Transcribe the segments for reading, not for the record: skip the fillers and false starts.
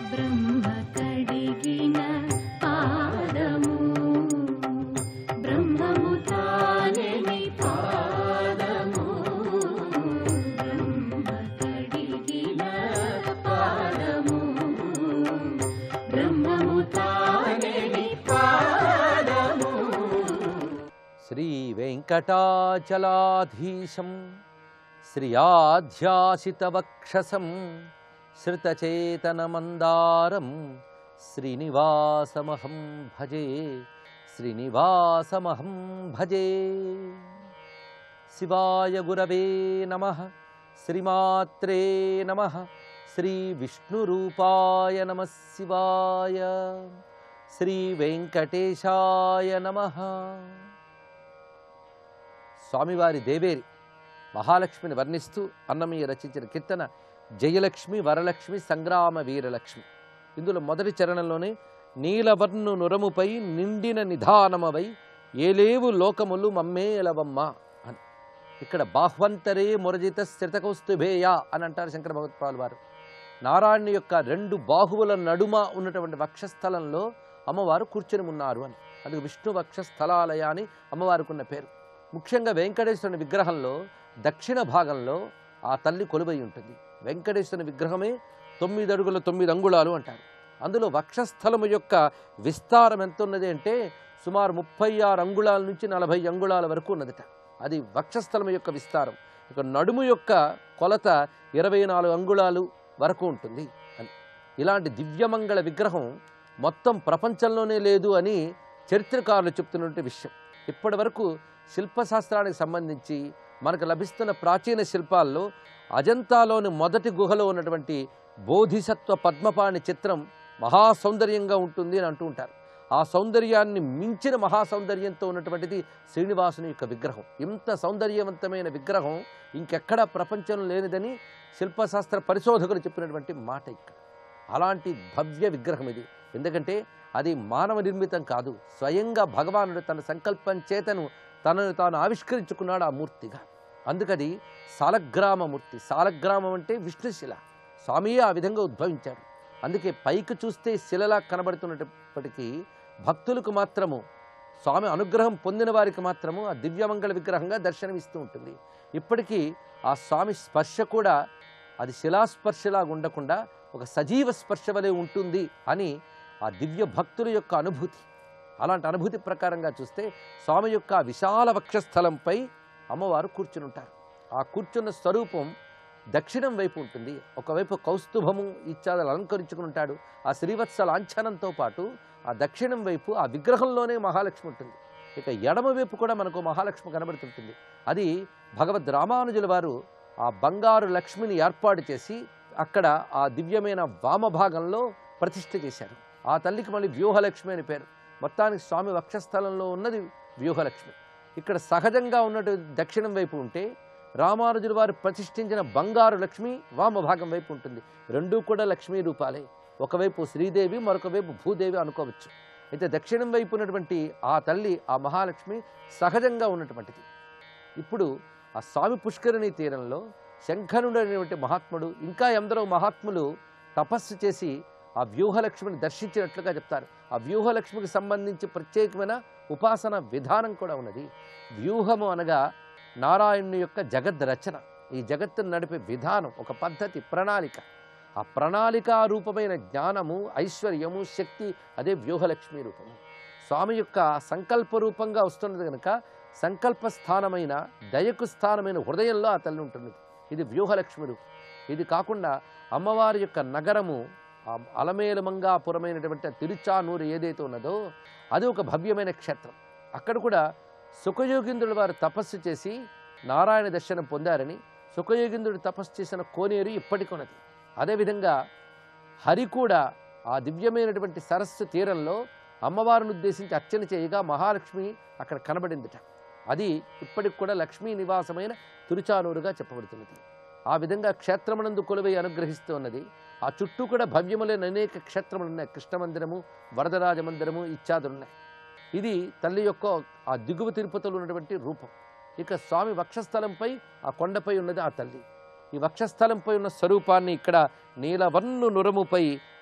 బ్రహ్మ కడిగిన పాదము బ్రహ్మము తానెని పాదము బ్రహ్మ కడిగిన పాదము బ్రహ్మము తానెని పాదము. శ్రీ వెంకటాచలాధీశం శ్రియాధ్యాసితవక్షసం श्रुतचेतनमन्दारं श्रीनिवासमहं भजे श्रीनिवासमहं भजे. शिवाय गुरवे नमः श्रीमात्रे नमः श्रीविष्णुरूपाय नमः शिवाय श्रीवेंकटेशाय नमः. స్వామివారి దేవేరి మహాలక్ష్మిని వర్ణిస్తూ అన్నమయ్య రచించిన కీర్తన జయలక్ష్మి వరలక్ష్మి సంగ్రామ వీరలక్ష్మి. ఇందులో మొదటి చరణంలోనే నీలవర్ణు నురముపై నిండిన నిధానమవై ఏలేవు లోకములు మమ్మేలవమ్మ అని. ఇక్కడ బాహ్వంతరే మురజిత స్థితకౌస్తుభేయ అని అంటారు శంకర భగవత్పాల్ వారు. నారాయణుని యొక్క రెండు బాహువుల నడుమ ఉన్నటువంటి వక్షస్థలంలో అమ్మవారు కూర్చొని ఉన్నారు అని. అందుకు విష్ణు వక్షస్థలాలయ అని అమ్మవారికి ఉన్న పేరు. ముఖ్యంగా వెంకటేశ్వరుని విగ్రహంలో దక్షిణ భాగంలో ఆ తల్లి కొలువై ఉంటుంది. వెంకటేశ్వరుని విగ్రహమే 9 అడుగుల 9 అంగుళాలు అంటారు. అందులో వక్షస్థలము యొక్క విస్తారం ఎంత ఉన్నది అంటే సుమారు 36 అంగుళాల నుంచి 40 అంగుళాల వరకు ఉన్నదట. అది వక్షస్థలము యొక్క విస్తారం. ఇక నడుము యొక్క కొలత 24 అంగుళాలు వరకు ఉంటుంది అని. ఇలాంటి దివ్యమంగళ విగ్రహం మొత్తం ప్రపంచంలోనే లేదు అని చరిత్రకారులు చెప్తున్నటువంటి విషయం. ఇప్పటి వరకు శిల్పశాస్త్రానికి సంబంధించి మనకు లభిస్తున్న ప్రాచీన శిల్పాల్లో అజంతాలోని మొదటి గుహలో ఉన్నటువంటి బోధిసత్వ పద్మపాణి చిత్రం మహాసౌందర్యంగా ఉంటుంది అని అంటూ ఉంటారు. ఆ సౌందర్యాన్ని మించిన మహాసౌందర్యంతో ఉన్నటువంటిది శ్రీనివాసుని యొక్క విగ్రహం. ఇంత సౌందర్యవంతమైన విగ్రహం ఇంకెక్కడా ప్రపంచంలో లేనిదని శిల్పశాస్త్ర పరిశోధకులు చెప్పినటువంటి మాట ఇక్కడ. అలాంటి భవ్య విగ్రహం ఇది. ఎందుకంటే అది మానవ నిర్మితం కాదు, స్వయంగా భగవానుడు తన సంకల్పం చేతను తనను తాను ఆవిష్కరించుకున్నాడు ఆ మూర్తిగా. అందుకది సాలగ్రామమూర్తి. సాలగ్రామం అంటే విష్ణుశిల. స్వామియే ఆ విధంగా ఉద్భవించాడు. అందుకే పైకి చూస్తే శిలలా కనబడుతున్నప్పటికీ భక్తులకు మాత్రము, స్వామి అనుగ్రహం పొందిన వారికి మాత్రము ఆ దివ్యమంగళ విగ్రహంగా దర్శనమిస్తూ ఉంటుంది. ఇప్పటికీ ఆ స్వామి స్పర్శ కూడా అది శిలాస్పర్శలాగా ఉండకుండా ఒక సజీవ స్పర్శ వలె ఉంటుంది అని ఆ దివ్య భక్తుల యొక్క అనుభూతి. అలాంటి అనుభూతి ప్రకారంగా చూస్తే స్వామి యొక్క విశాల వక్షస్థలంపై అమ్మవారు కూర్చుని ఉంటారు. ఆ కూర్చున్న స్వరూపం దక్షిణం వైపు ఉంటుంది. ఒకవైపు కౌస్తుభము ఇత్యాదులు అలంకరించుకుని ఉంటాడు. ఆ శ్రీవత్స లాంఛనంతో పాటు ఆ దక్షిణం వైపు ఆ విగ్రహంలోనే మహాలక్ష్మి ఉంటుంది. ఇక ఎడమ వైపు కూడా మనకు మహాలక్ష్మి కనబడుతుంటుంది. అది భగవద్ రామానుజుల వారు ఆ బంగారు లక్ష్మిని ఏర్పాటు చేసి అక్కడ ఆ దివ్యమైన వామభాగంలో ప్రతిష్ఠ చేశారు. ఆ తల్లికి మళ్ళీ వ్యూహలక్ష్మి అని పేరు. మొత్తానికి స్వామి వక్షస్థలంలో ఉన్నది వ్యూహలక్ష్మి. ఇక్కడ సహజంగా ఉన్నట్టు దక్షిణం వైపు ఉంటే రామానుజుల వారు ప్రతిష్ఠించిన బంగారు లక్ష్మి వామభాగం వైపు ఉంటుంది. రెండూ కూడా లక్ష్మీ రూపాలే. ఒకవైపు శ్రీదేవి, మరొక వైపు భూదేవి అనుకోవచ్చు. అయితే దక్షిణం వైపు ఉన్నటువంటి ఆ తల్లి, ఆ మహాలక్ష్మి సహజంగా ఉన్నటువంటిది. ఇప్పుడు ఆ స్వామి పుష్కరిణి తీరంలో శంఖనుడు అనేటువంటి మహాత్ముడు, ఇంకా ఎందరో మహాత్ములు తపస్సు చేసి ఆ వ్యూహలక్ష్మిని దర్శించినట్లుగా చెప్తారు. ఆ వ్యూహలక్ష్మికి సంబంధించి ప్రత్యేకమైన ఉపాసన విధానం కూడా ఉన్నది. వ్యూహము అనగా నారాయణుని యొక్క జగద్ రచన, ఈ జగత్తును నడిపే విధానం, ఒక పద్ధతి, ప్రణాళిక. ఆ ప్రణాళికా రూపమైన జ్ఞానము, ఐశ్వర్యము, శక్తి అదే వ్యూహలక్ష్మి రూపము. స్వామి యొక్క సంకల్ప రూపంగా వస్తున్నది కనుక సంకల్ప స్థానమైన, దయకు స్థానమైన హృదయంలో ఆ తల్లి ఉంటుంది. ఇది వ్యూహలక్ష్మి రూపం. ఇది కాకుండా అమ్మవారి యొక్క నగరము అలమేలుమంగాపురమైనటువంటి తిరుచానూరు ఏదైతే ఉన్నదో అది ఒక భవ్యమైన క్షేత్రం. అక్కడ కూడా సుఖయోగీంద్రుడు వారు తపస్సు చేసి నారాయణ దర్శనం పొందారని, సుఖయోగీంద్రుడు తపస్సు చేసిన కోనేరు ఇప్పటికి ఉన్నది. అదేవిధంగా హరి కూడా ఆ దివ్యమైనటువంటి సరస్సు తీరంలో అమ్మవారిని ఉద్దేశించి అర్చన చేయగా మహాలక్ష్మి అక్కడ కనబడిందిట. అది ఇప్పటికి కూడా లక్ష్మీ నివాసమైన తిరుచానూరుగా చెప్పబడుతున్నది. ఆ విధంగా క్షేత్రమునందు కొలువై అనుగ్రహిస్తూ ఉన్నది. ఆ చుట్టూ కూడా భవ్యములైన అనేక క్షేత్రములు ఉన్నాయి. కృష్ణమందిరము, వరదరాజ మందిరము ఇత్యాదులు ఉన్నాయి. ఇది తల్లి యొక్క ఆ దిగువ తిరుపతిలో ఉన్నటువంటి రూపం. ఇక స్వామి వక్షస్థలంపై ఆ కొండపై ఉన్నది ఆ తల్లి. ఈ వక్షస్థలంపై ఉన్న స్వరూపాన్ని ఇక్కడ నీలవర్ణు నురముపై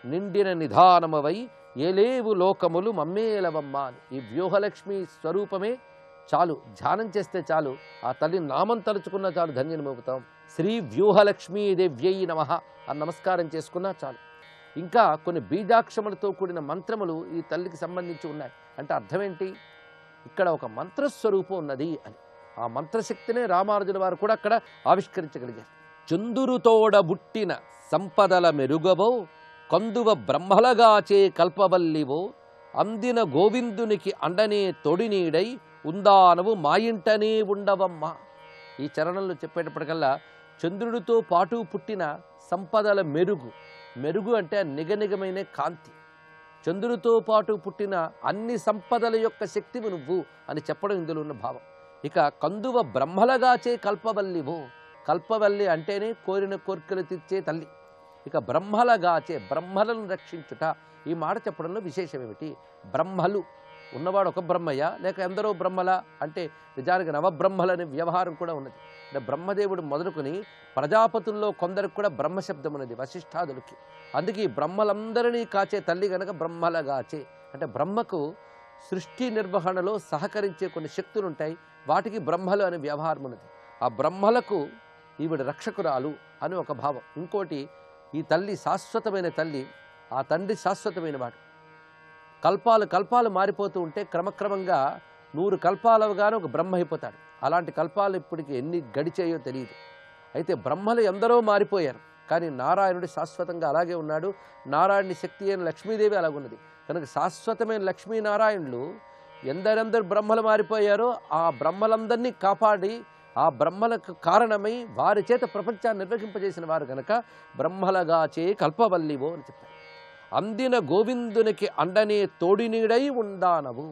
నిండిన నిధానమవై ఏలేవు లోకములు మమ్మేలవమ్మ అని. ఈ వ్యూహలక్ష్మి స్వరూపమే చాలు, ధ్యానం చేస్తే చాలు, ఆ తల్లి నామం తలుచుకున్నా చాలు ధన్యమవుతాం. శ్రీ వ్యూహలక్ష్మీ దేవ్యై నమః అని నమస్కారం చేసుకున్నా చాలు. ఇంకా కొన్ని బీజాక్షములతో కూడిన మంత్రములు ఈ తల్లికి సంబంధించి ఉన్నాయి. అంటే అర్థం ఏంటి? ఇక్కడ ఒక మంత్రస్వరూపం ఉన్నది అని. ఆ మంత్రశక్తినే రామానుజుల వారు కూడా అక్కడ ఆవిష్కరించగలిగారు. చందురుతోడ బుట్టిన సంపదల మెరుగవో, కందువ బ్రహ్మలగాచే కల్పవల్లివో, అందిన గోవిందునికి అండనే తొడినీడై ఉందానవు మా ఇంటనే ఉండవమ్మ. ఈ చరణంలో చెప్పేటప్పటికల్లా చంద్రుడితో పాటు పుట్టిన సంపదల మెరుగు, మెరుగు అంటే నిగనిగమైన కాంతి, చంద్రుడితో పాటు పుట్టిన అన్ని సంపదల యొక్క శక్తివి నువ్వు అని చెప్పడం ఇందులో ఉన్న భావం. ఇక కందువ బ్రహ్మలగాచే కల్పవల్లివో, కల్పవల్లి అంటేనే కోరిన కోరికలు తీర్చే తల్లి. ఇక బ్రహ్మలగాచే, బ్రహ్మలను రక్షించుట, ఈ మాట చెప్పడంలో విశేషం ఏమిటి? బ్రహ్మలు ఉన్నవాడు ఒక బ్రహ్మయ్య లేక ఎందరో బ్రహ్మల అంటే నిజానికి నవబ్రహ్మలనే వ్యవహారం కూడా ఉన్నది. అంటే బ్రహ్మదేవుడు మొదలుకొని ప్రజాపతుల్లో కొందరికి కూడా బ్రహ్మశబ్దం ఉన్నది, వశిష్ఠాదులకి. అందుకే ఈ బ్రహ్మలందరినీ కాచే తల్లి గనక బ్రహ్మలగాచే. అంటే బ్రహ్మకు సృష్టి నిర్వహణలో సహకరించే కొన్ని శక్తులు ఉంటాయి, వాటికి బ్రహ్మలు అనే వ్యవహారం ఉన్నది. ఆ బ్రహ్మలకు ఈవిడ రక్షకురాలు అని ఒక భావం. ఇంకోటి, ఈ తల్లి శాశ్వతమైన తల్లి, ఆ తండ్రి శాశ్వతమైన వాడు. కల్పాలు కల్పాలు మారిపోతూ ఉంటే క్రమక్రమంగా 100 కల్పాలవగానే ఒక బ్రహ్మ అయిపోతాడు. అలాంటి కల్పాలు ఇప్పటికి ఎన్ని గడిచాయో తెలియదు. అయితే బ్రహ్మలు ఎందరో మారిపోయారు, కానీ నారాయణుడు శాశ్వతంగా అలాగే ఉన్నాడు. నారాయణుని శక్తి అయిన లక్ష్మీదేవి అలాగున్నది. కనుక శాశ్వతమైన లక్ష్మీనారాయణులు ఎందరెందరు బ్రహ్మలు మారిపోయారో ఆ బ్రహ్మలందరినీ కాపాడి ఆ బ్రహ్మలకు కారణమై వారి చేత ప్రపంచాన్ని నిర్వహింపజేసిన వారు కనుక బ్రహ్మలగాచే కల్పవల్లివో అని చెప్పారు. అందిన గోవిందునికి అండనే తోడి నీడై ఉందానవు.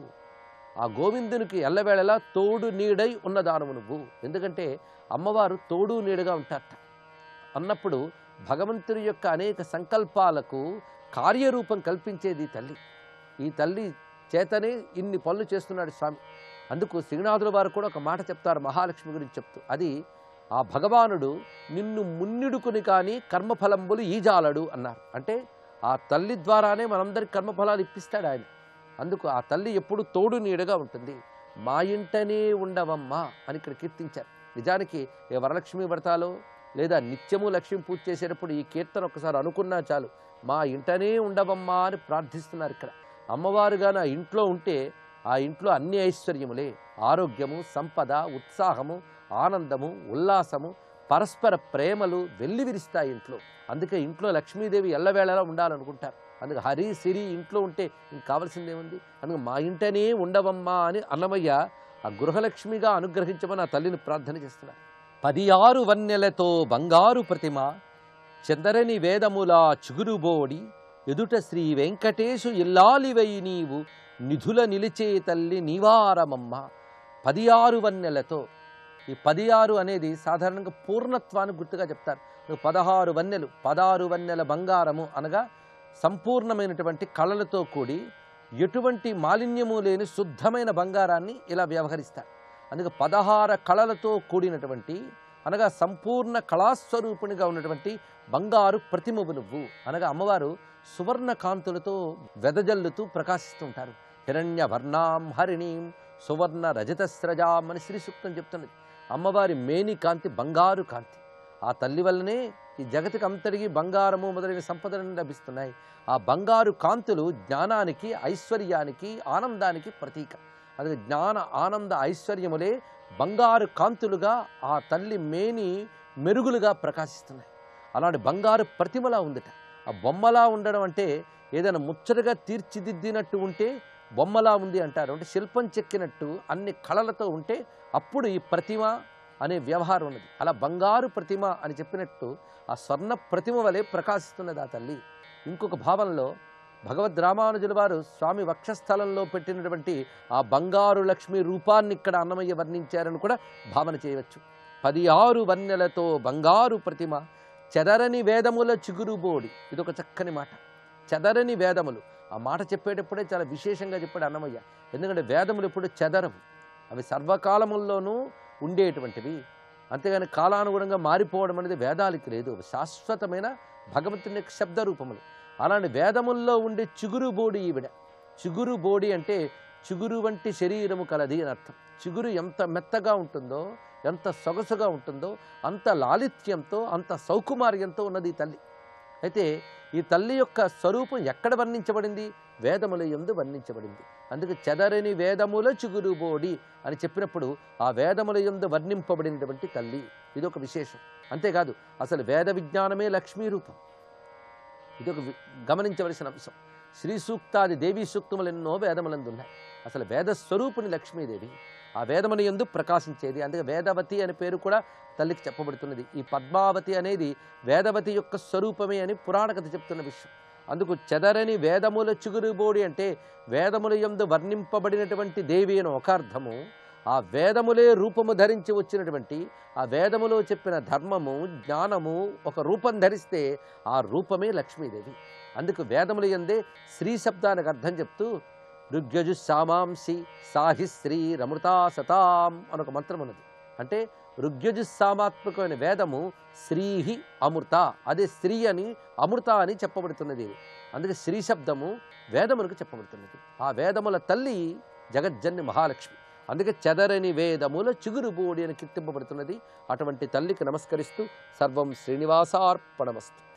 ఆ గోవిందునికి ఎల్లవేళలా తోడు నీడై ఉన్నదానవు నువ్వు. ఎందుకంటే అమ్మవారు తోడు నీడగా ఉంటారట. అన్నప్పుడు భగవంతుని యొక్క అనేక సంకల్పాలకు కార్యరూపం కల్పించేది తల్లి. ఈ తల్లి చేతనే ఇన్ని పనులు చేస్తున్నాడు స్వామి. అందుకు శ్రీనాథుల వారు కూడా ఒక మాట చెప్తారు మహాలక్ష్మి గురించి చెప్తూ. అది ఆ భగవానుడు నిన్ను మున్నిడుకుని కానీ కర్మఫలంబులు ఈజాలడు అన్నారు. అంటే ఆ తల్లి ద్వారానే మనందరికి కర్మఫలాలు ఇప్పిస్తాడు ఆయన. అందుకు ఆ తల్లి ఎప్పుడు తోడు నీడగా ఉంటుంది. మా ఇంటనే ఉండవమ్మా అని ఇక్కడ కీర్తించారు. నిజానికి ఏ వరలక్ష్మి వ్రతాలో లేదా నిత్యము లక్ష్మి పూజ చేసేటప్పుడు ఈ కీర్తన ఒకసారి అనుకున్నా చాలు, మా ఇంటనే ఉండవమ్మా అని ప్రార్థిస్తున్నారు. ఇక్కడ అమ్మవారుగా నా ఇంట్లో ఉంటే ఆ ఇంట్లో అన్ని ఐశ్వర్యములే, ఆరోగ్యము, సంపద, ఉత్సాహము, ఆనందము, ఉల్లాసము, పరస్పర ప్రేమలు వెల్లివిరిస్తాయి ఇంట్లో. అందుకే ఇంట్లో లక్ష్మీదేవి ఎల్లవేళలా ఉండాలనుకుంటారు. అందుకే హరి సిరి ఇంట్లో ఉంటే ఇంక కావాల్సిందేముంది? అందుకే మా ఇంటనే ఉండవమ్మా అని అన్నమయ్య ఆ గృహలక్ష్మిగా అనుగ్రహించమని ఆ తల్లిని ప్రార్థన చేస్తున్నారు. 16 వన్నెలతో బంగారు ప్రతిమ చందరని వేదములా చిగురుబోడి ఎదుట శ్రీ వెంకటేశు ఇల్లాలివై నీవు నిధుల నిలిచే తల్లి నీవారమమ్మ. 16 వన్నెలతో, ఈ 16 అనేది సాధారణంగా పూర్ణత్వాన్ని గుర్తుగా చెప్తారు. 16 వన్నెలు, 16 వన్నెల బంగారము అనగా సంపూర్ణమైనటువంటి కళలతో కూడి ఎటువంటి మాలిన్యము లేని శుద్ధమైన బంగారాన్ని ఇలా వ్యవహరిస్తారు. అందుకే 16 కళలతో కూడినటువంటి అనగా సంపూర్ణ కళాస్వరూపునిగా ఉన్నటువంటి బంగారు ప్రతిమవు నువ్వు అనగా అమ్మవారు సువర్ణ కాంతులతో వెదజల్లుతూ ప్రకాశిస్తుంటారు. హిరణ్యవర్ణాం హరిణీం సువర్ణ రజతస్రజాం అని శ్రీ సూక్తం చెప్తున్నది. అమ్మవారి మేని కాంతి బంగారు కాంతి. ఆ తల్లి వల్లనే ఈ జగతికి అంతటికి బంగారము మొదలైన సంపదలను లభిస్తున్నాయి. ఆ బంగారు కాంతులు జ్ఞానానికి, ఐశ్వర్యానికి, ఆనందానికి ప్రతీక. అది జ్ఞాన ఆనంద ఐశ్వర్యములే బంగారు కాంతులుగా ఆ తల్లి మేని మెరుగులుగా ప్రకాశిస్తున్నాయి. అలాంటి బంగారు ప్రతిమలా ఉందిట. ఆ బొమ్మలా ఉండడం అంటే ఏదైనా ముచ్చటగా తీర్చిదిద్దినట్టు ఉంటే బొమ్మలా ఉంది అంటారు. అంటే శిల్పం చెక్కినట్టు అన్ని కళలతో ఉంటే అప్పుడు ఈ ప్రతిమ అనే వ్యవహారం ఉన్నది. అలా బంగారు ప్రతిమ అని చెప్పినట్టు ఆ స్వర్ణ ప్రతిమ వలె ప్రకాశిస్తున్నది ఆ తల్లి. ఇంకొక భావంలో భగవద్ రామానుజుల వారు స్వామి వక్షస్థలంలో పెట్టినటువంటి ఆ బంగారు లక్ష్మి రూపాన్ని ఇక్కడ అన్నమయ్య వర్ణించారని కూడా భావన చేయవచ్చు. 16 వన్నెలతో బంగారు ప్రతిమ చెదరని వేదముల చిగురుబోడి. ఇదొక చక్కని మాట. చెదరని వేదములు, ఆ మాట చెప్పేటప్పుడే చాలా విశేషంగా చెప్పాడు అన్నమయ్య. ఎందుకంటే వేదములు ఎప్పుడు చెదరవు, అవి సర్వకాలముల్లోనూ ఉండేటువంటివి. అంతేగాని కాలానుగుణంగా మారిపోవడం అనేది వేదాలకి లేదు. శాశ్వతమైన భగవంతుని యొక్క శబ్ద రూపములు. అలాంటి వేదముల్లో ఉండే చిగురు బోడి ఈవిడ. చిగురు బోడి అంటే చిగురు వంటి శరీరము కలది అని అర్థం. చిగురు ఎంత మెత్తగా ఉంటుందో, ఎంత సొగసుగా ఉంటుందో, అంత లాలిత్యంతో, అంత సౌకుమార్యంతో ఉన్నది ఈ తల్లి. అయితే ఈ తల్లి యొక్క స్వరూపం ఎక్కడ వర్ణించబడింది? వేదముల యందు వర్ణించబడింది. అందుకే చెదరని వేదముల చిగురుబోడి అని చెప్పినప్పుడు ఆ వేదముల యందు వర్ణింపబడినటువంటి తల్లి, ఇదొక విశేషం. అంతేకాదు అసలు వేద విజ్ఞానమే లక్ష్మీ రూపం. ఇదొక గమనించవలసిన అంశం. శ్రీ సూక్తాది దేవీ సూక్తములు ఎన్నో వేదములందు ఉన్నాయి. అసలు వేద స్వరూపుని లక్ష్మీదేవి, ఆ వేదముల యందు ప్రకాశించేది. అందుకే వేదవతి అనే పేరు కూడా తల్లికి చెప్పబడుతున్నది. ఈ పద్మావతి అనేది వేదవతి యొక్క స్వరూపమే అని పురాణ కథ చెప్తున్న విషయం. అందుకు చెదరని వేదముల చిగురుబోడి అంటే వేదముల యందు వర్ణింపబడినటువంటి దేవి అని ఒక అర్థము. ఆ వేదములే రూపము ధరించి వచ్చినటువంటి, ఆ వేదములో చెప్పిన ధర్మము జ్ఞానము ఒక రూపం ధరిస్తే ఆ రూపమే లక్ష్మీదేవి. అందుకు వేదముల యందే శ్రీ శబ్దానికి అర్థం చెప్తూ ఋగ్యజు సామాంసి సాహి శ్రీ రమృతా సతాం అనొక మంత్రం ఉన్నది. అంటే ఋగ్యజుస్సామాత్మకమైన వేదము శ్రీహి అమృత, అదే శ్రీ అని అమృత అని చెప్పబడుతున్నది. అందుకే శ్రీ శబ్దము వేదములకు చెప్పబడుతున్నది. ఆ వేదముల తల్లి జగజ్జన్ని మహాలక్ష్మి. అందుకే చెదరని వేదముల చిగురుబోడి అని కీర్తింపబడుతున్నది. అటువంటి తల్లికి నమస్కరిస్తూ సర్వం శ్రీనివాసార్పణమస్తు.